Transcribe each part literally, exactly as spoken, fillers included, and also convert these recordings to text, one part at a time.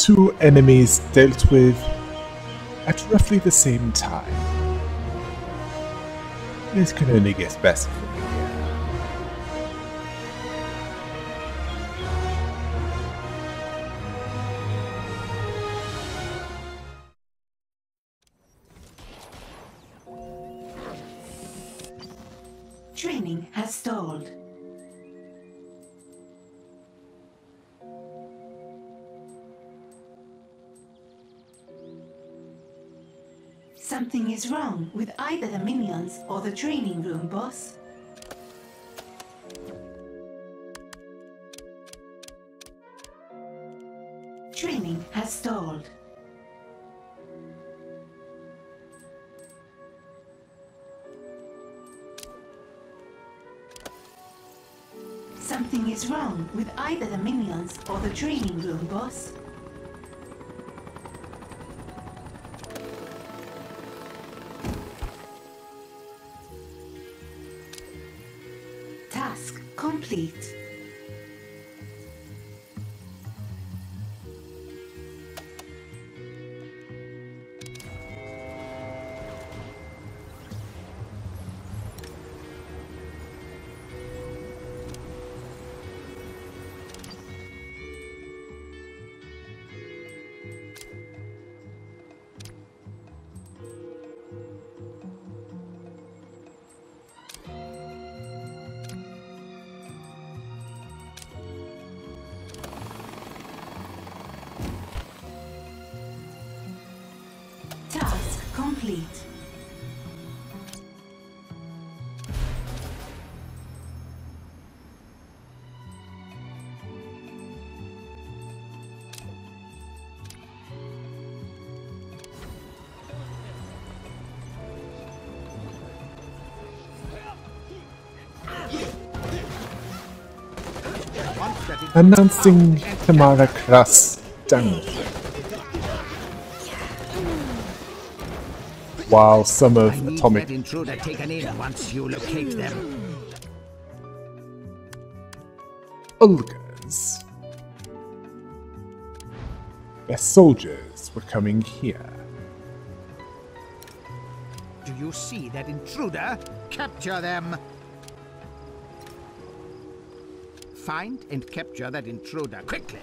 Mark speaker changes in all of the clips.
Speaker 1: two enemies dealt with at roughly the same time. This can only get better from here.
Speaker 2: Training has stalled. Something is wrong with either the minions or the training room, boss. Training has stalled. Something is wrong with either the minions or the training room, boss. Task complete. Task complete.
Speaker 1: Announcing Tamara Krast down. While some of
Speaker 3: I need
Speaker 1: Atomic
Speaker 3: that intruder taken in once you locate them.
Speaker 1: Olga's, their soldiers were coming here.
Speaker 3: Do you see that intruder? Capture them! Find and capture that intruder quickly.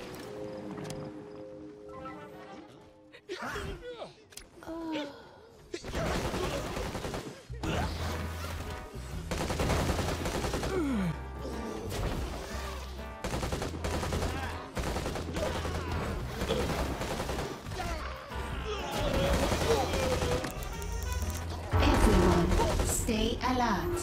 Speaker 2: Everyone, stay alert.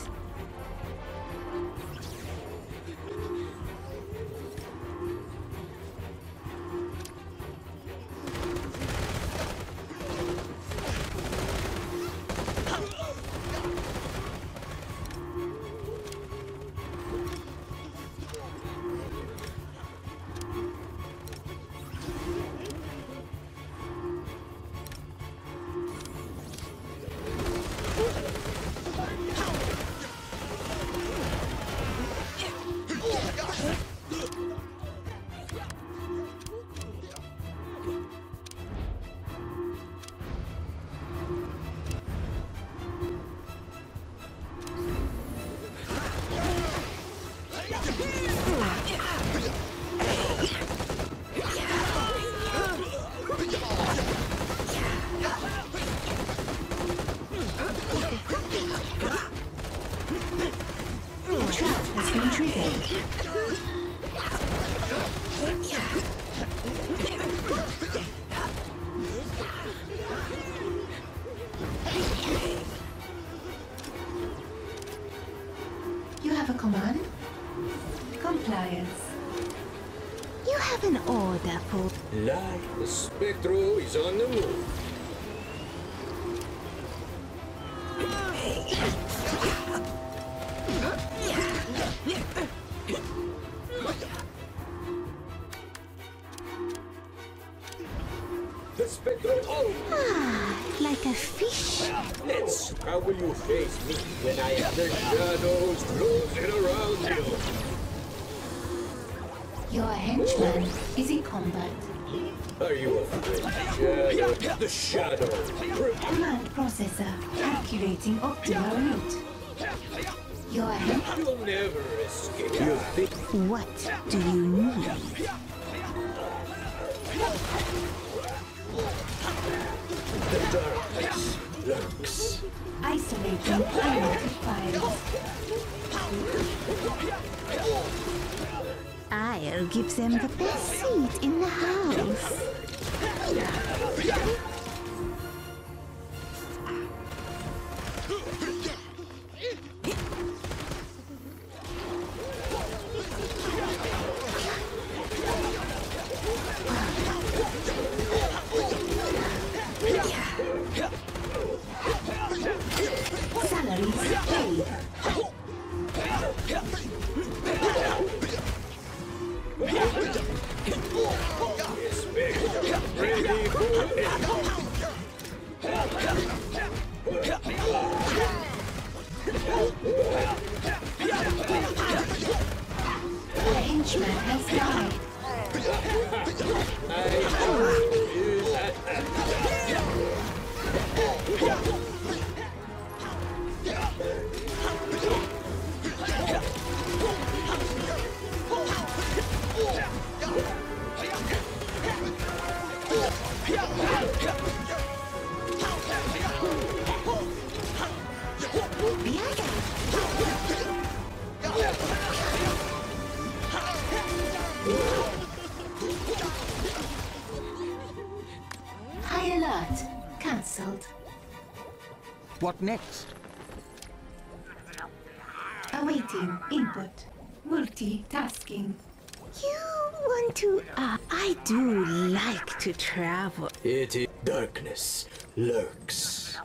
Speaker 2: You have a command? Compliance.
Speaker 4: You have an order for...
Speaker 5: Like the Spectro is on the move. The Spectro, oh!
Speaker 4: Ah, like a fish.
Speaker 5: Let's, how will you face me when I have the shadows closing around you?
Speaker 2: Your henchman is in combat.
Speaker 5: Are you afraid? Shadow. The shadow.
Speaker 2: Command processor calculating optimal route. Your henchman.
Speaker 5: You'll never escape. You think
Speaker 2: What do you need?
Speaker 5: the darkness lurks.
Speaker 2: Isolating unwanted files.
Speaker 4: I'll give them the best seat in the house.
Speaker 2: Salaries paid.
Speaker 5: Ready for it.
Speaker 2: The henchman has died. High alert. Cancelled.
Speaker 3: What next?
Speaker 2: Awaiting input. Multitasking.
Speaker 4: You want to... Uh, I do like to travel.
Speaker 5: It is darkness lurks.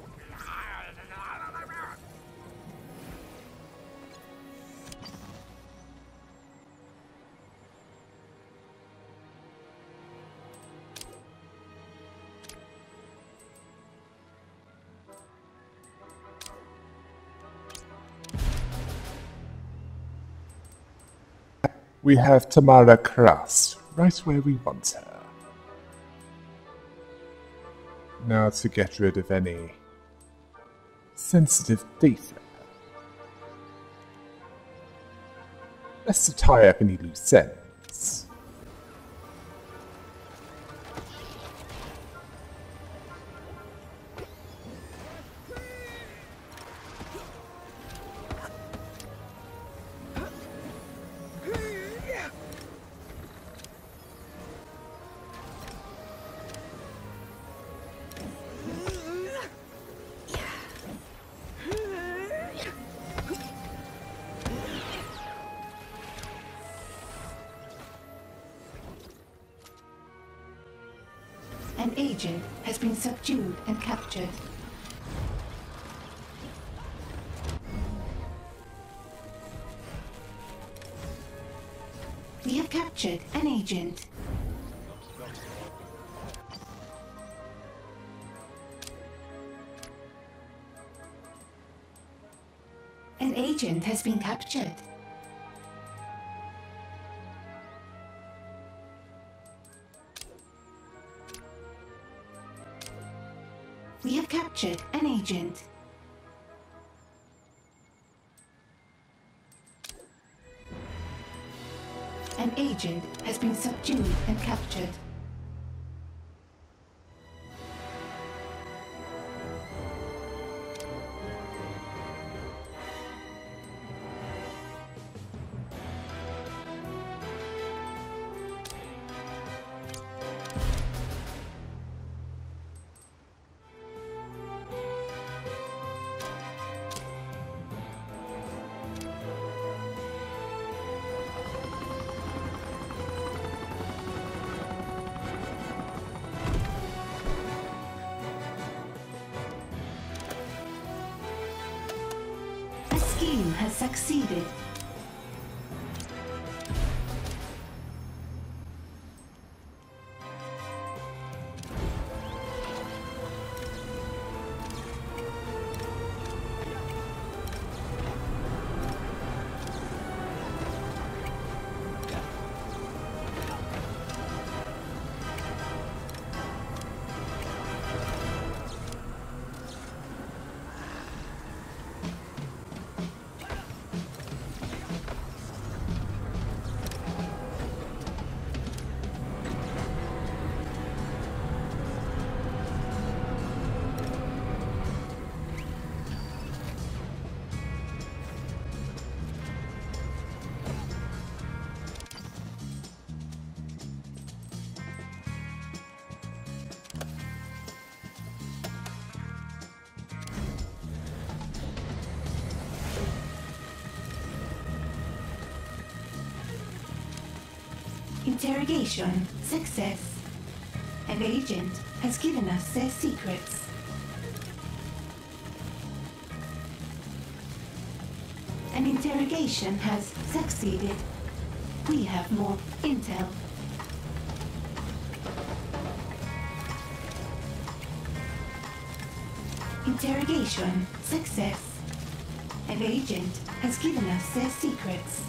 Speaker 1: We have Tamara Krast, right where we want her. Now to get rid of any sensitive data. Best to tie up any loose ends.
Speaker 2: An agent has been subdued and captured. We have captured an agent. An agent has been captured. We have captured an agent. An agent has been subdued and captured. A scheme has succeeded. Interrogation success. An agent has given us their secrets. An interrogation has succeeded. We have more intel. Interrogation success. An agent has given us their secrets.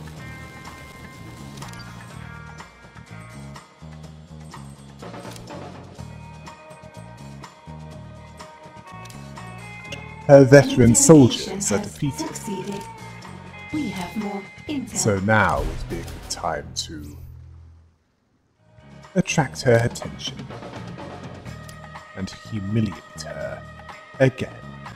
Speaker 1: Her veteran soldiers
Speaker 2: Interrogation
Speaker 1: are
Speaker 2: has
Speaker 1: defeated,
Speaker 2: succeeded. We have more intel.
Speaker 1: so now would be a good time to attract her attention and humiliate her again.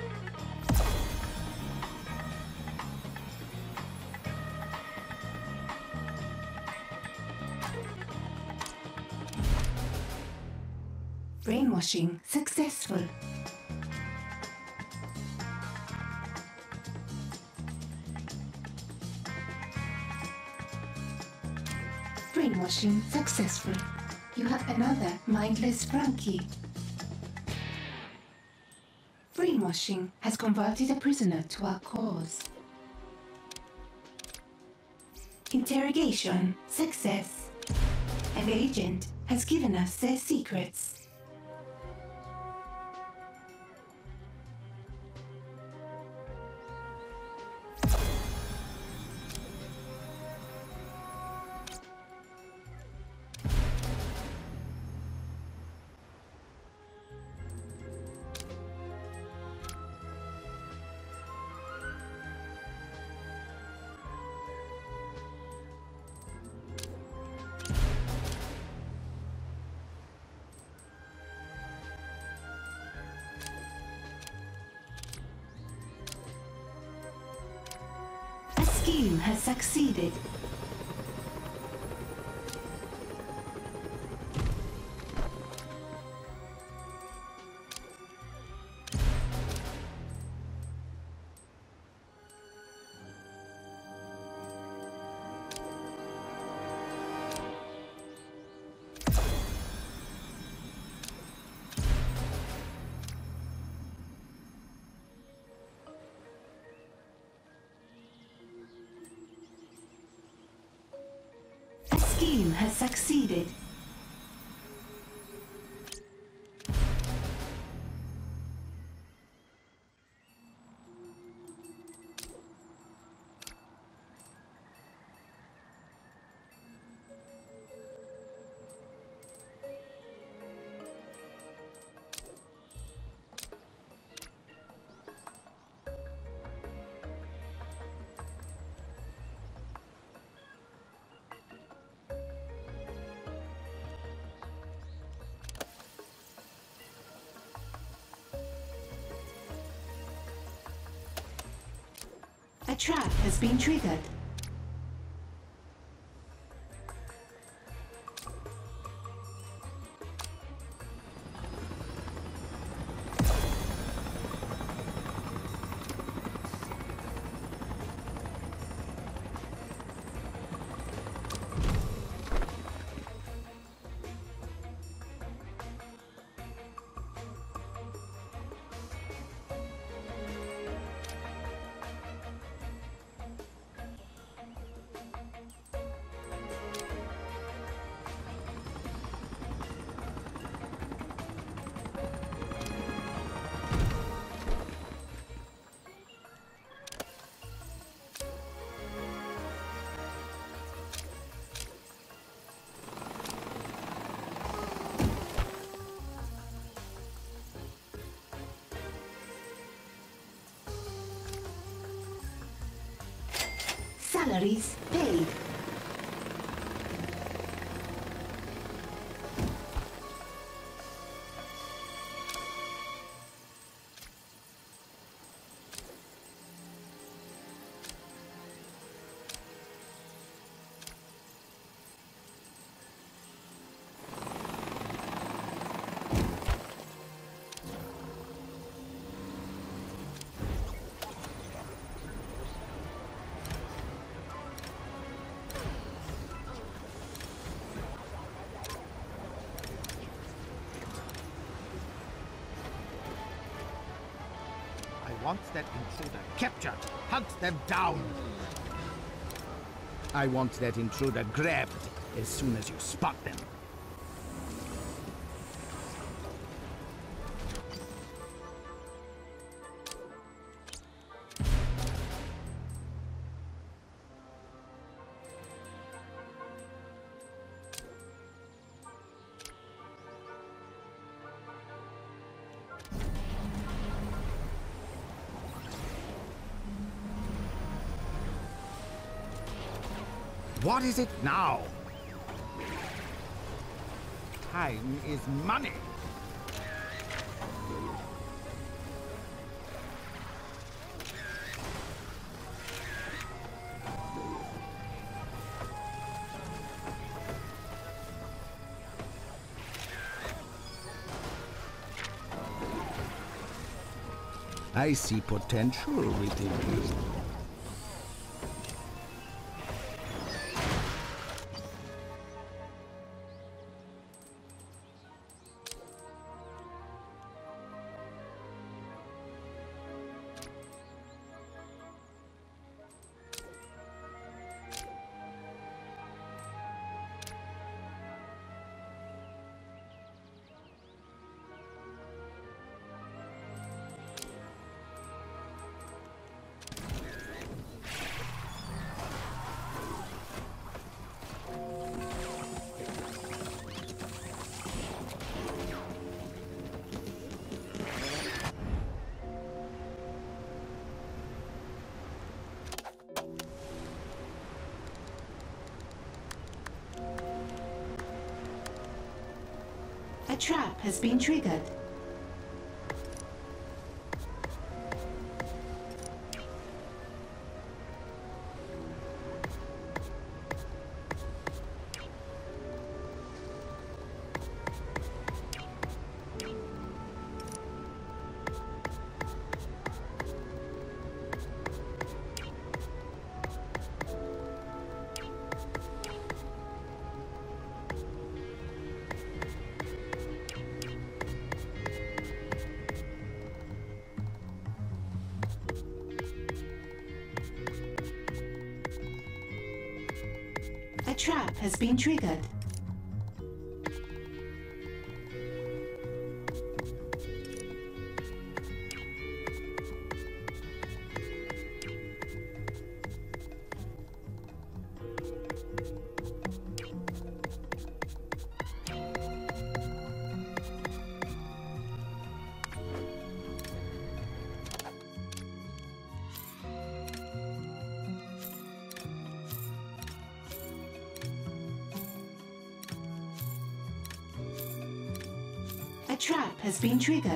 Speaker 2: Brainwashing successful. Brainwashing successful. You have another mindless Frankie. Brainwashing has converted a prisoner to our cause. Interrogation success. An agent has given us their secrets. A scheme has succeeded. A scheme has succeeded. A trap has been triggered. Salaries paid.
Speaker 3: want that intruder captured. Hunt them down. I want that intruder grabbed as soon as you spot them. What is it now? Time is money. I see potential within you.
Speaker 2: A trap has been triggered. A trap has been triggered. A trap has been triggered.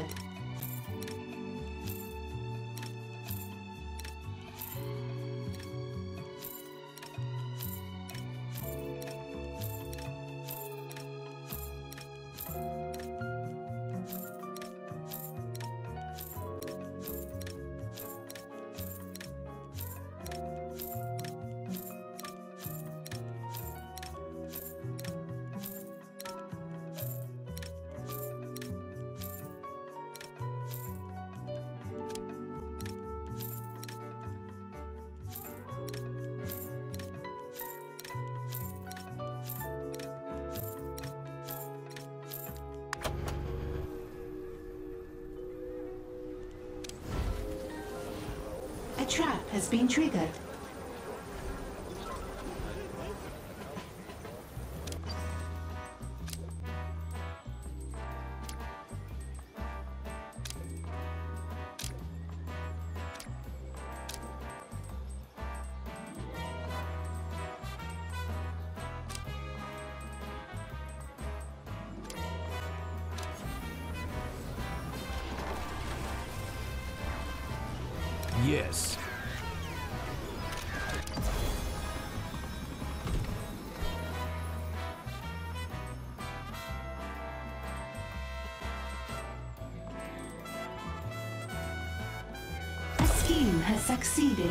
Speaker 2: A trap has been triggered.
Speaker 3: Yes.
Speaker 2: A scheme has succeeded.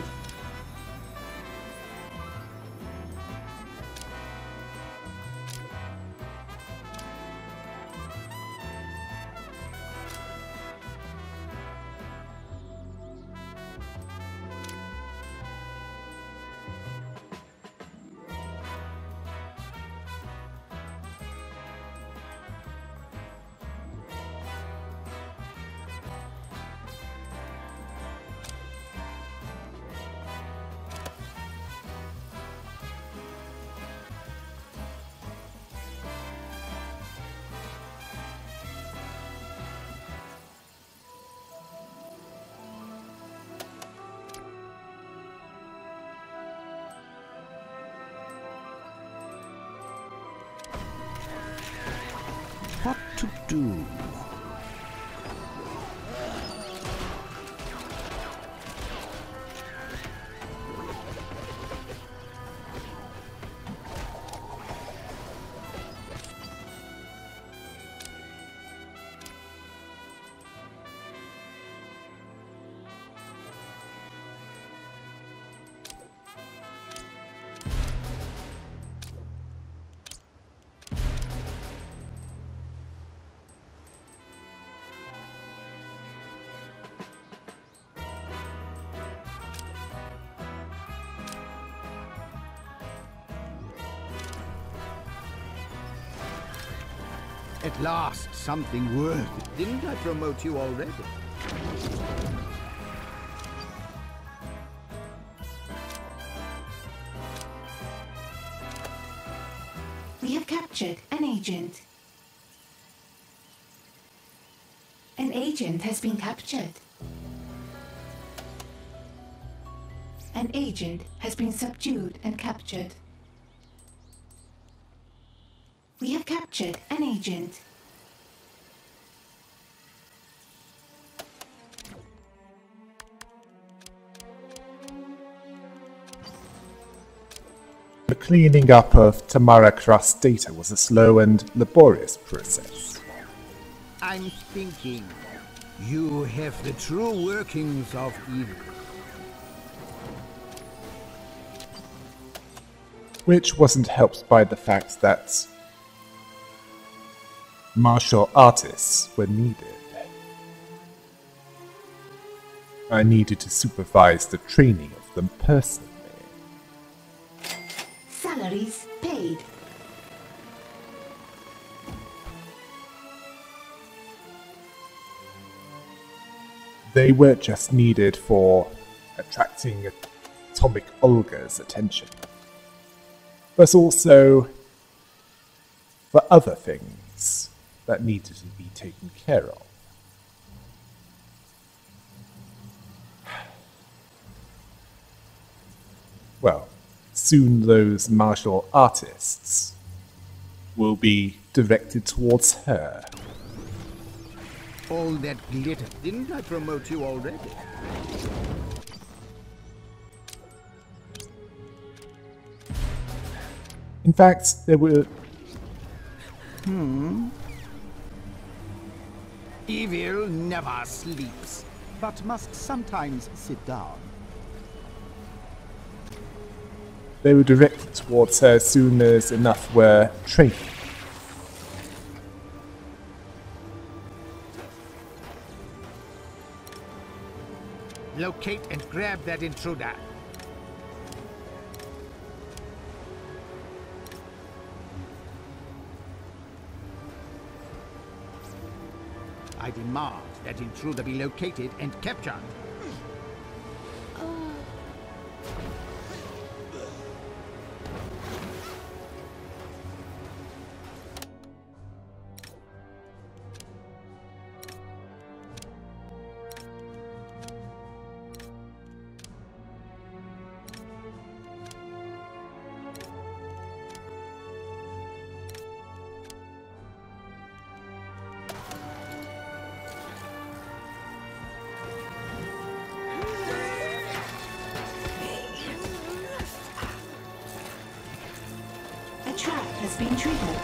Speaker 3: to do? At last, something worth it. Didn't I promote you already?
Speaker 2: We have captured an agent. An agent has been captured. An agent has been subdued and captured. We have captured an agent.
Speaker 1: The cleaning up of Tamara Krast's data was a slow and laborious process.
Speaker 3: I'm thinking. You have the true workings of evil.
Speaker 1: Which wasn't helped by the fact that martial artists were needed. I needed to supervise the training of them personally.
Speaker 2: Salaries paid.
Speaker 1: They weren't just needed for attracting Atomic Olga's attention, but also for other things that needed to be taken care of. Well, soon those martial artists will be directed towards her.
Speaker 3: All that glitter. Didn't I promote you already?
Speaker 1: In fact, there were...
Speaker 3: Hmm? Evil never sleeps, but must sometimes sit down.
Speaker 1: They were directed towards her as soon as enough were trained.
Speaker 3: Locate and grab that intruder. I demand that intruder be located and captured.
Speaker 2: A trap has been triggered.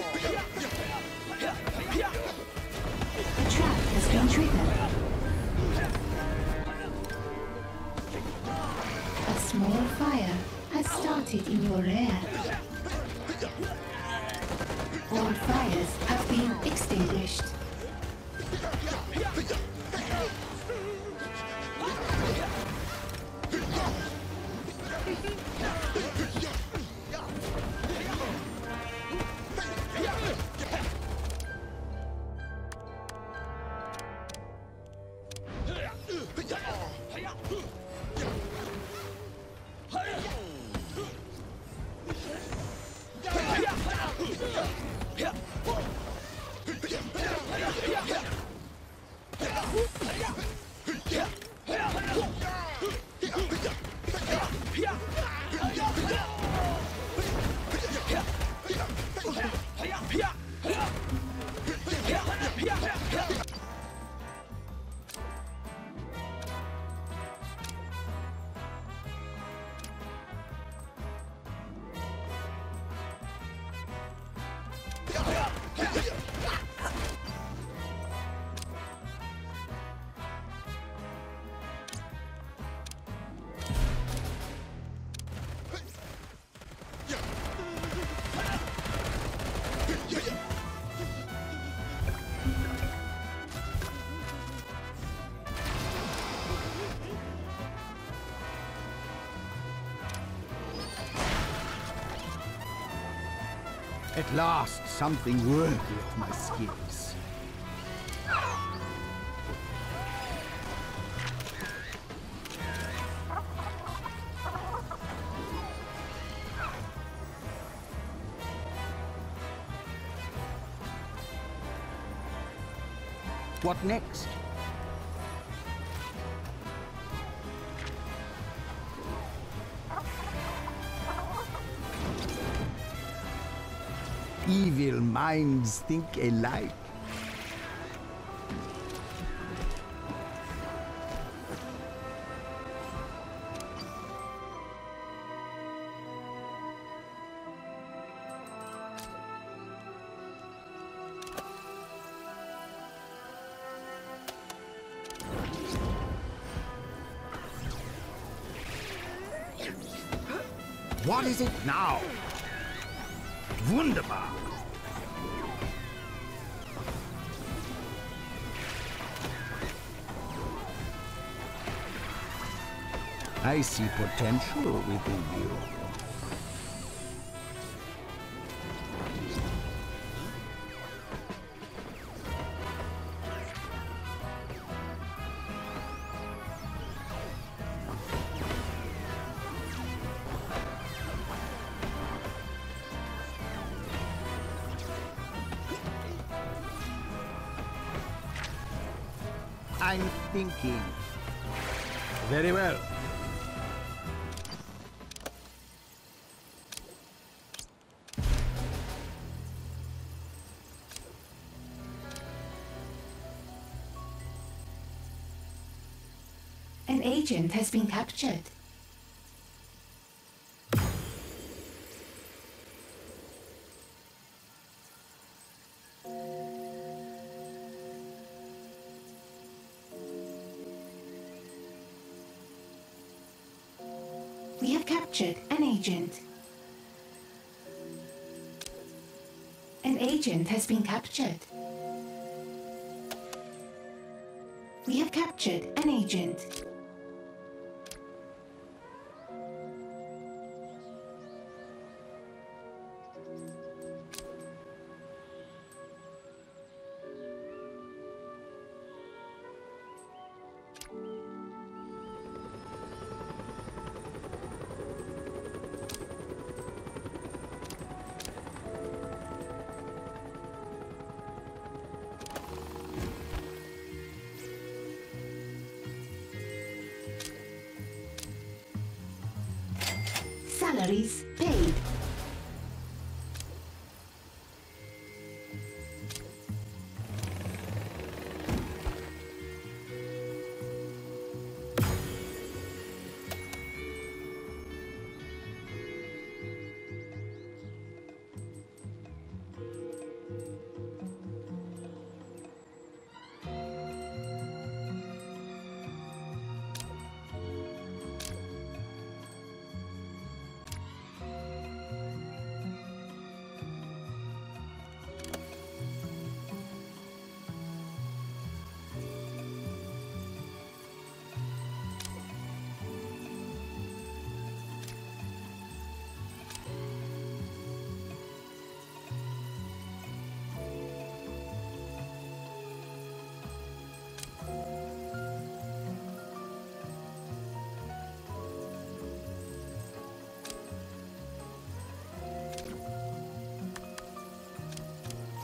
Speaker 2: A trap has been triggered. temporary. All fires have been extinguished.
Speaker 3: At last, something worthy of my skills. What next? Evil minds think alike. What is it now? Wunderbar! I see potential within you. I'm thinking. Very well.
Speaker 2: An agent has been captured. We have captured an agent. An agent has been captured. We have captured an agent.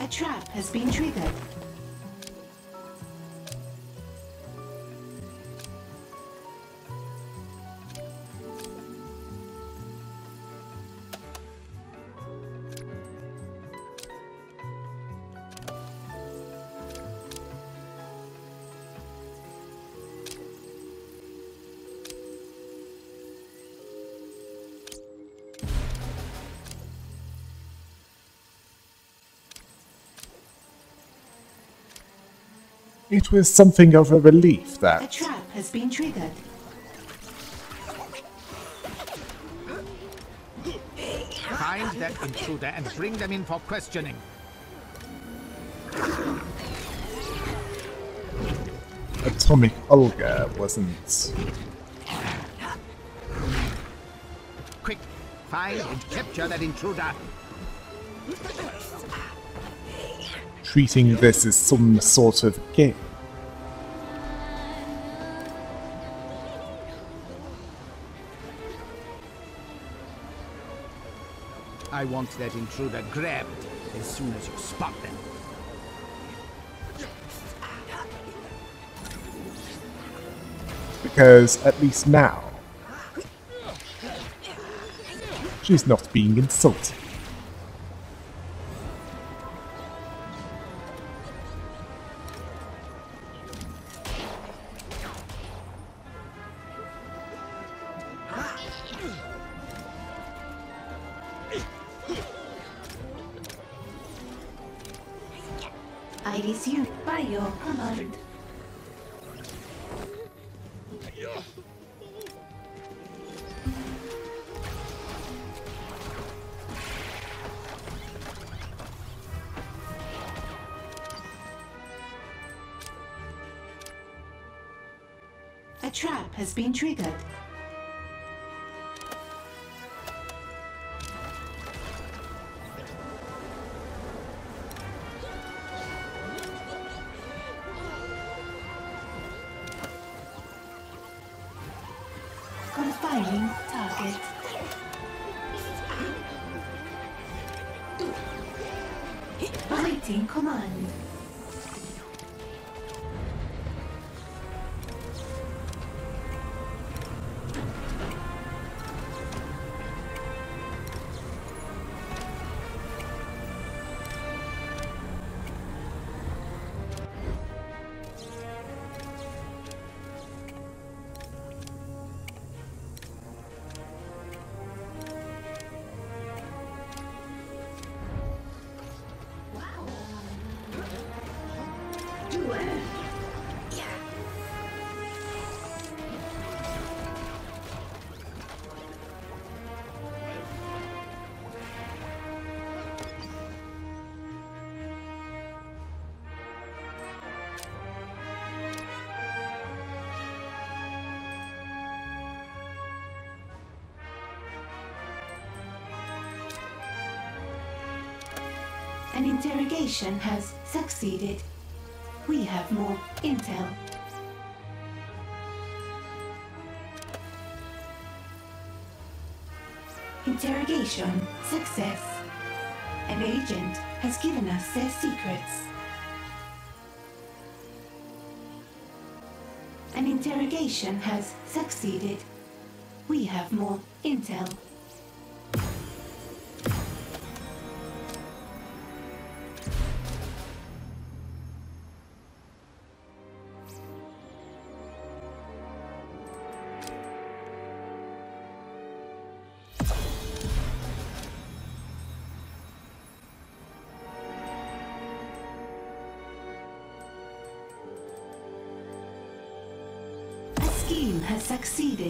Speaker 2: A trap has been triggered.
Speaker 1: It was something of a relief
Speaker 2: A
Speaker 1: that
Speaker 2: trap has been triggered.
Speaker 3: Find that intruder and bring them in for questioning.
Speaker 1: Atomic Olga wasn't
Speaker 3: Quick, find and capture that intruder.
Speaker 1: treating this as some sort of game.
Speaker 3: I want that intruder grabbed as soon as you spot them.
Speaker 1: Because, at least now, she's not being insulted.
Speaker 2: I resume by your command. A trap has been triggered. Confining target. Awaiting command. An interrogation has succeeded. We have more intel. Interrogation success. An agent has given us their secrets. An interrogation has succeeded. We have more intel. Scheme has succeeded.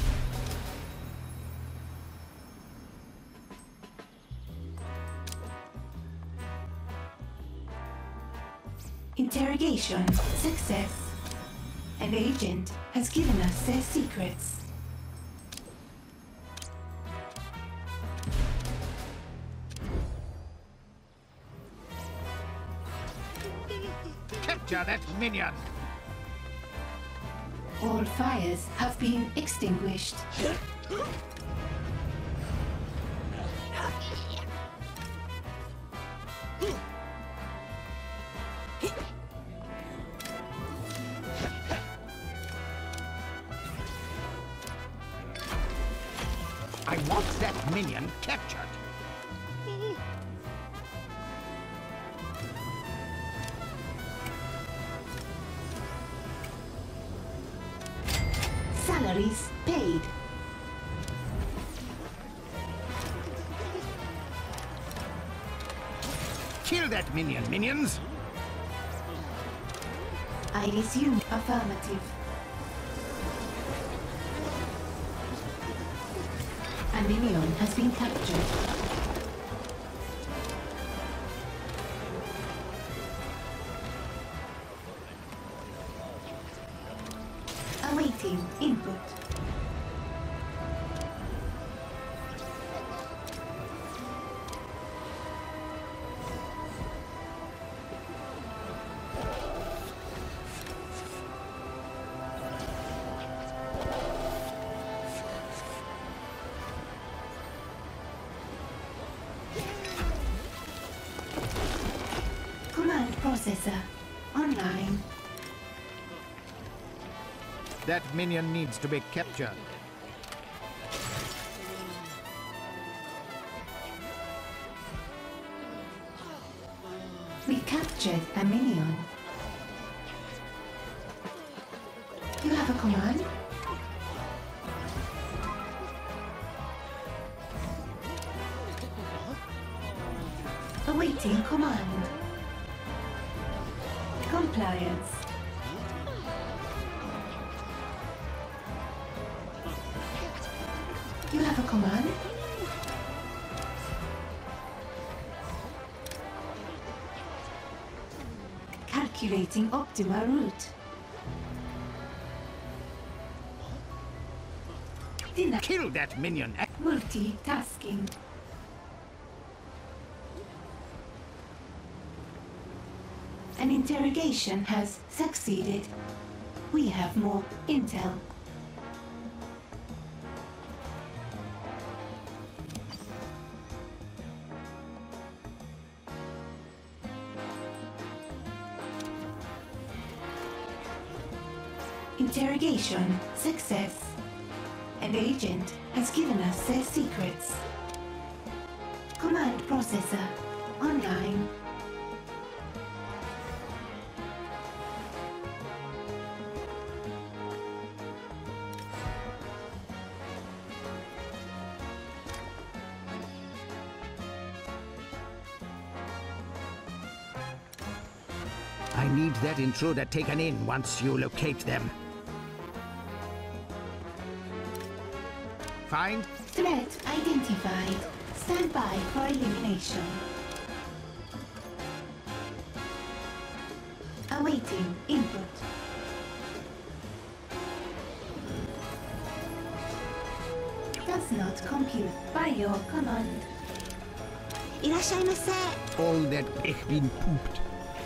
Speaker 2: Interrogation success. An agent has given us their secrets.
Speaker 3: Capture that minion!
Speaker 2: All fires have been extinguished.
Speaker 3: I want that minion captured.
Speaker 2: Salaries paid.
Speaker 3: Kill that minion, minions!
Speaker 2: I resume affirmative. A minion has been captured. Awaiting input. Command processor online.
Speaker 3: That minion needs to be captured.
Speaker 2: We captured a minion. You have a command? Awaiting command. Compliance. You have a command? Calculating optimal route. Deny.
Speaker 3: Kill that minion!
Speaker 2: Multitasking. An interrogation has succeeded. We have more intel. Interrogation success. An agent has given us their secrets. Command processor online.
Speaker 3: I need that intruder taken in once you locate them. Find?
Speaker 2: Threat identified. Stand by for elimination. Awaiting input. Does not compute by your command.
Speaker 4: いらっしゃいませ。
Speaker 3: All that ich bin pooped.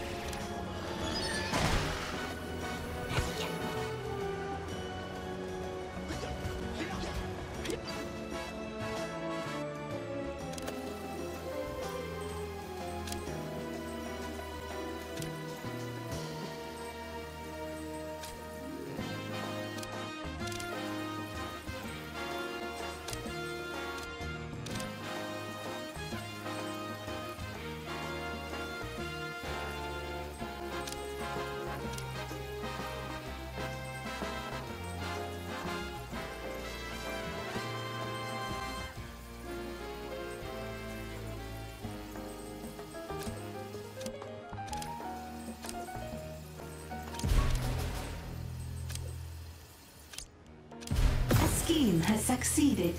Speaker 2: A scheme has succeeded.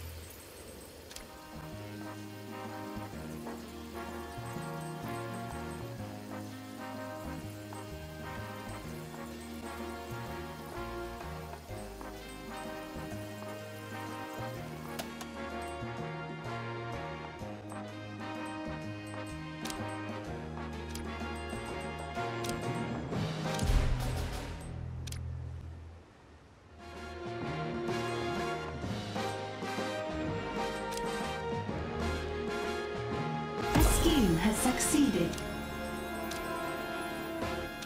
Speaker 2: A scheme has succeeded.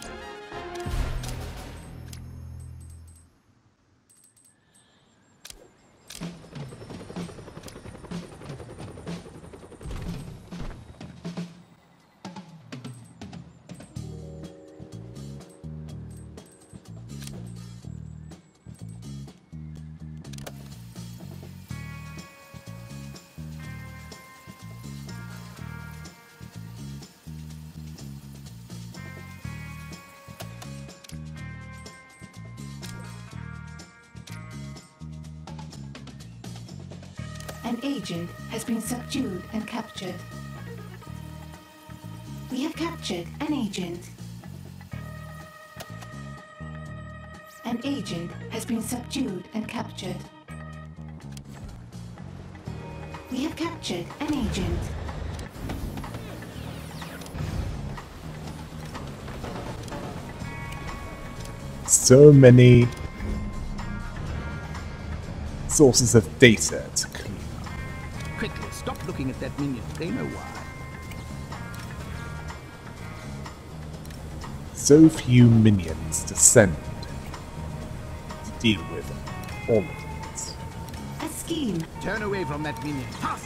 Speaker 2: An agent has been subdued and captured. We have captured an agent. An agent has been subdued and captured. We have captured an agent.
Speaker 1: So many sources of data to clean up.
Speaker 3: Quickly, stop looking at that minion. They know why.
Speaker 1: So few minions to send to deal with all of it.
Speaker 2: A scheme.
Speaker 3: Turn away from that minion. Faster!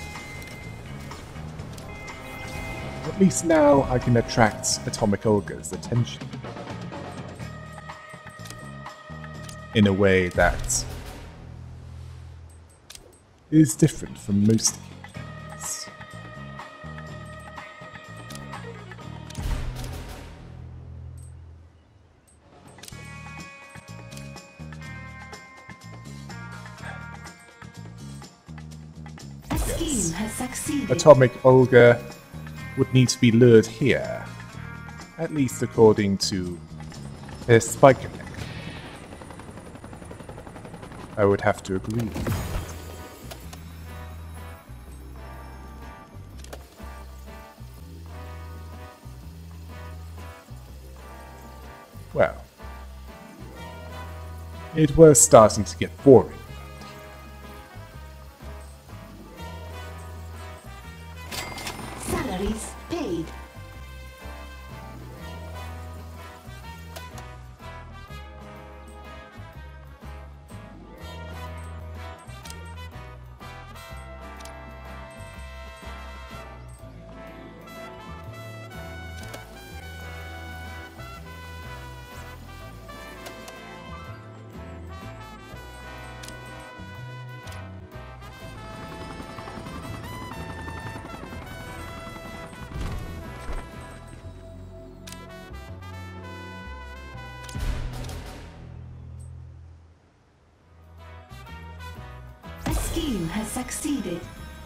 Speaker 1: At least now I can attract Atomic Olga's attention. In a way that is different from most games.
Speaker 2: A scheme has succeeded.
Speaker 1: Atomic Olga would need to be lured here, at least according to her spike connect. I would have to agree. Well, it was starting to get boring.
Speaker 2: Salaries paid. A scheme has succeeded.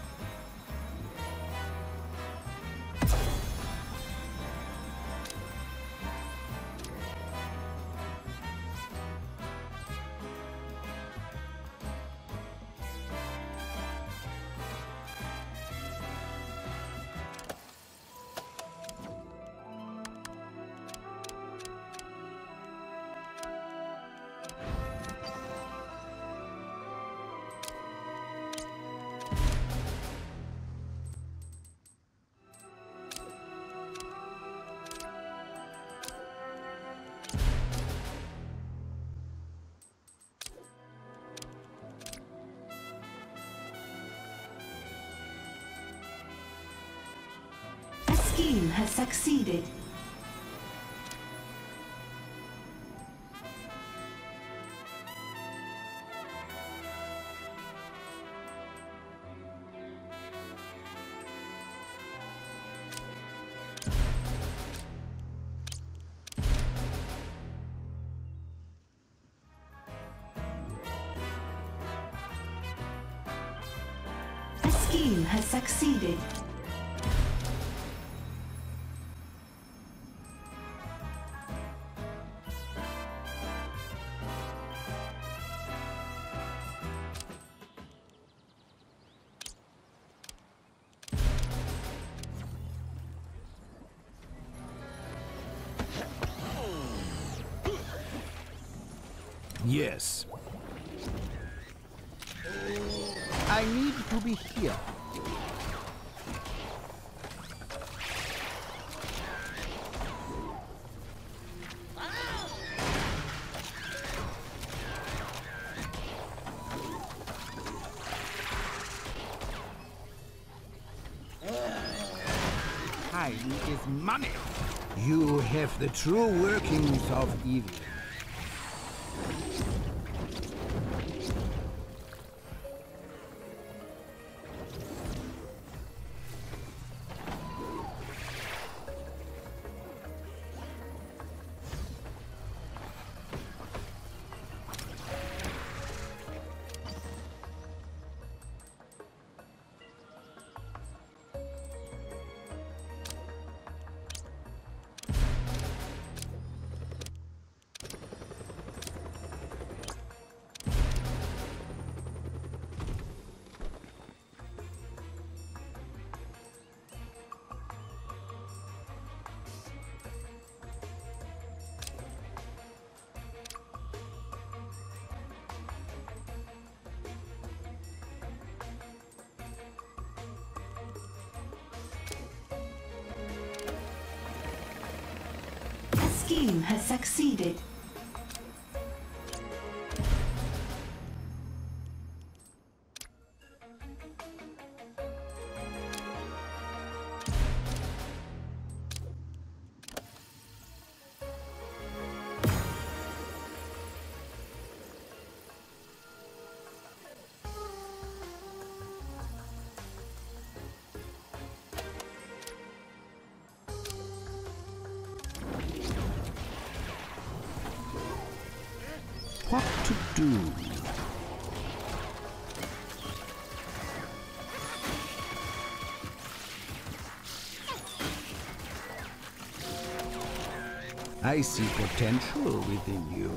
Speaker 2: A scheme has succeeded. A scheme has succeeded.
Speaker 3: Yes. I need to be here. Time is money. You have the true workings of evil.
Speaker 2: scheme has succeeded.
Speaker 3: What to do? I see potential within you.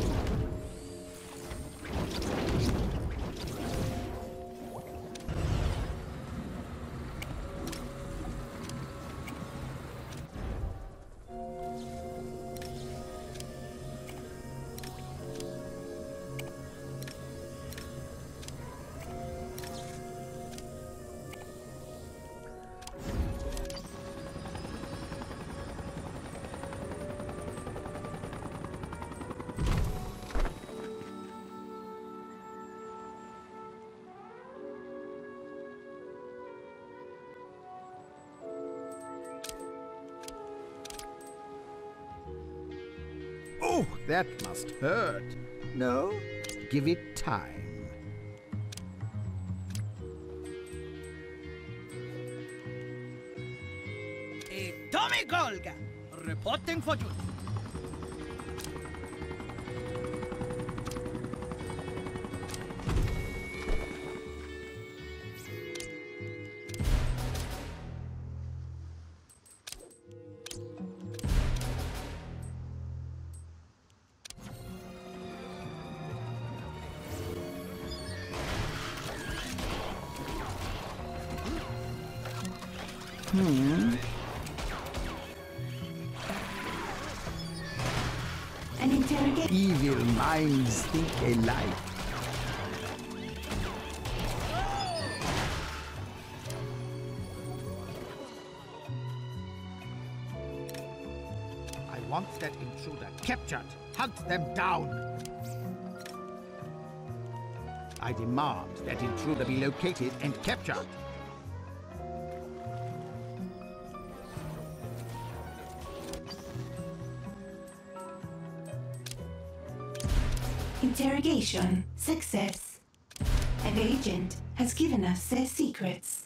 Speaker 3: Oh, that must hurt. No, give it time.
Speaker 6: Atomic Olga, reporting for duty.
Speaker 3: Hmm.
Speaker 2: An interrogation.
Speaker 3: Evil minds think alike. I want that intruder captured. Hunt them down. I demand that intruder be located and captured.
Speaker 2: Interrogation success. An agent has given us their secrets.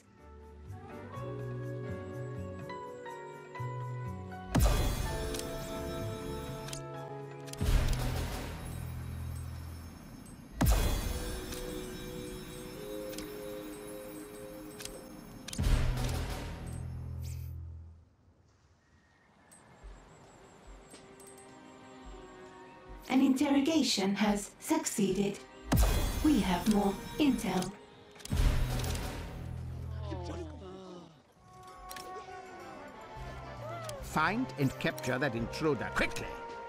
Speaker 2: An interrogation has succeeded. We have more intel.
Speaker 3: Find and capture that intruder quickly.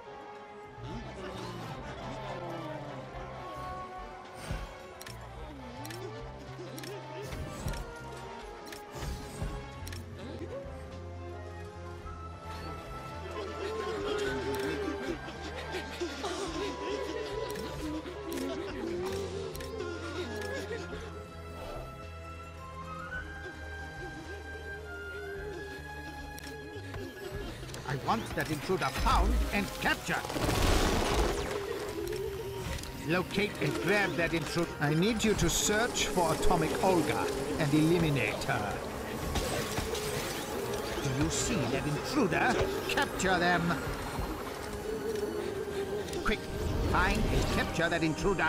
Speaker 3: I want that intruder found and captured. Locate and grab that intruder. I need you to search for Atomic Olga and eliminate her. Do you see that intruder? Capture them. Quick, find and capture that intruder.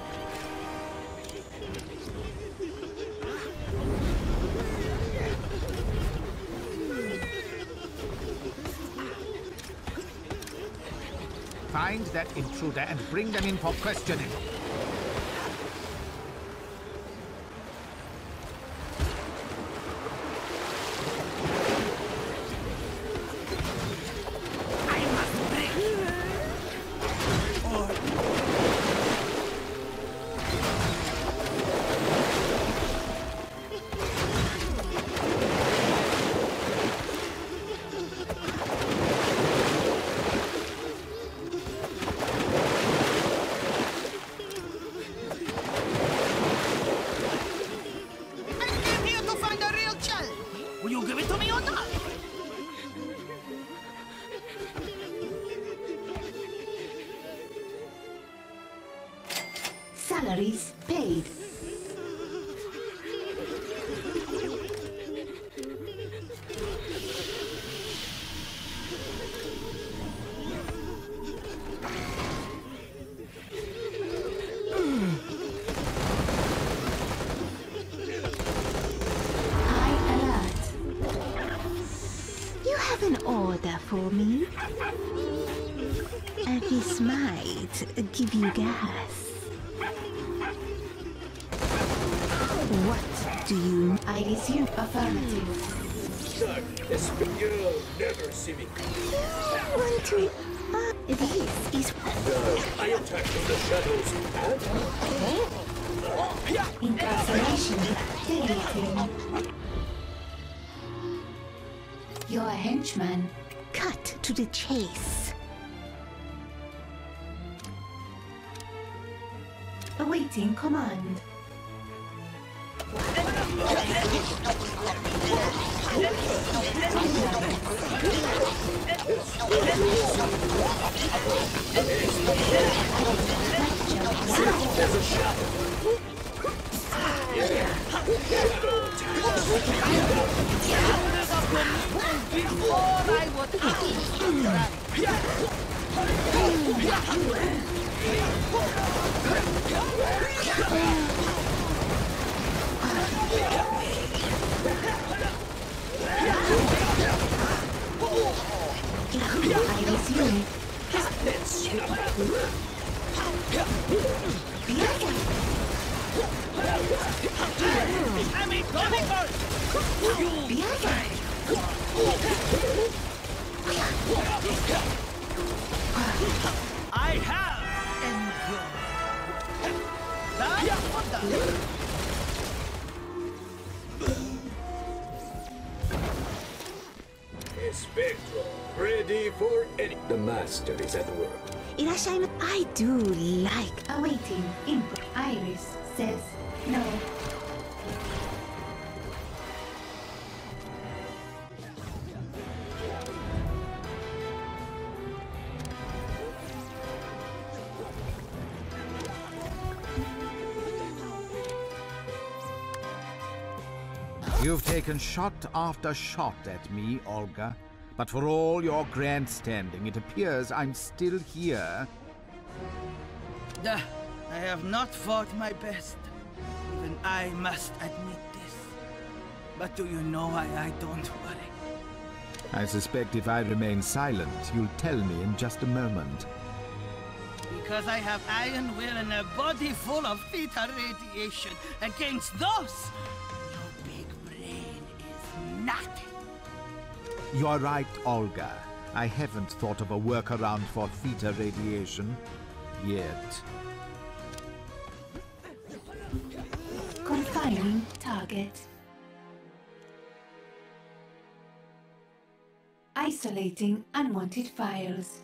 Speaker 3: Find that intruder and bring them in for questioning.
Speaker 2: Salaries paid.
Speaker 4: An order for me? And this might give you gas. What do you...
Speaker 2: I resume affirmative.
Speaker 5: Sir, this you'll never see me.
Speaker 4: I want to... Uh, this is...
Speaker 5: No, I attack from the shadows and...
Speaker 2: Incarceration deleting. You're a henchman.
Speaker 4: Cut to the chase.
Speaker 2: Awaiting command.
Speaker 6: Before I would
Speaker 2: I resume.
Speaker 6: I'm a comical! I have endured.
Speaker 5: Spectral, ready for any... The master is at work.
Speaker 4: Irashaima, I do like...
Speaker 2: Awaiting input. Iris says no.
Speaker 3: You've taken shot after shot at me, Olga. But for all your grandstanding, it appears I'm still here.
Speaker 6: Duh, I have not fought my best. Even I must admit this. But do you know why I don't worry?
Speaker 3: I suspect if I remain silent, you'll tell me in just a moment.
Speaker 6: Because I have iron will and a body full of theta radiation. Against those, your big brain is nothing.
Speaker 3: You're right, Olga. I haven't thought of a workaround for theta radiation yet.
Speaker 2: Confining target. Isolating unwanted files.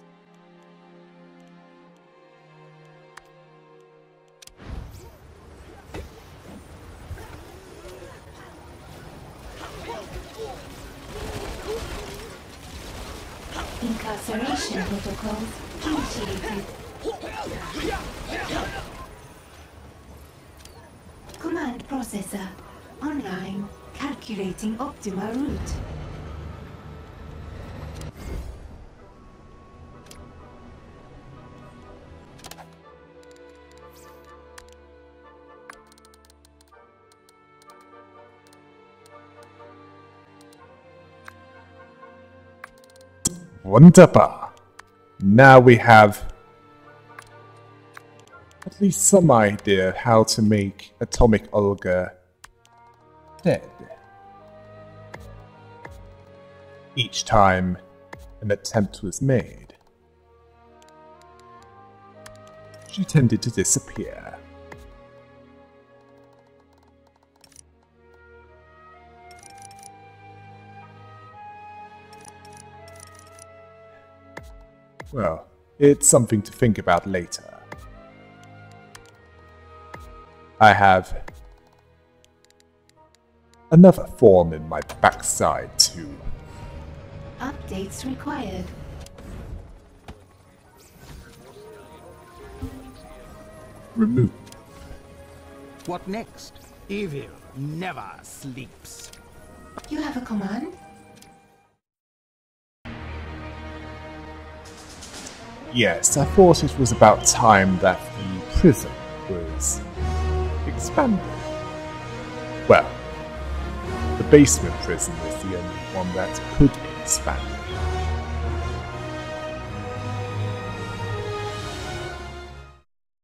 Speaker 2: Incarceration protocols initiated. Command processor online. Calculating optimal route.
Speaker 1: Wunderbar. Now we have at least some idea how to make Atomic Olga dead. Each time an attempt was made, she tended to disappear. Well, it's something to think about later. I have another thorn in my backside too.
Speaker 2: Updates required.
Speaker 1: Remove.
Speaker 3: What next? Evil never sleeps.
Speaker 2: You have a command?
Speaker 1: Yes, I thought it was about time that the prison was expanded. Well, the basement prison was the only one that could be expanded.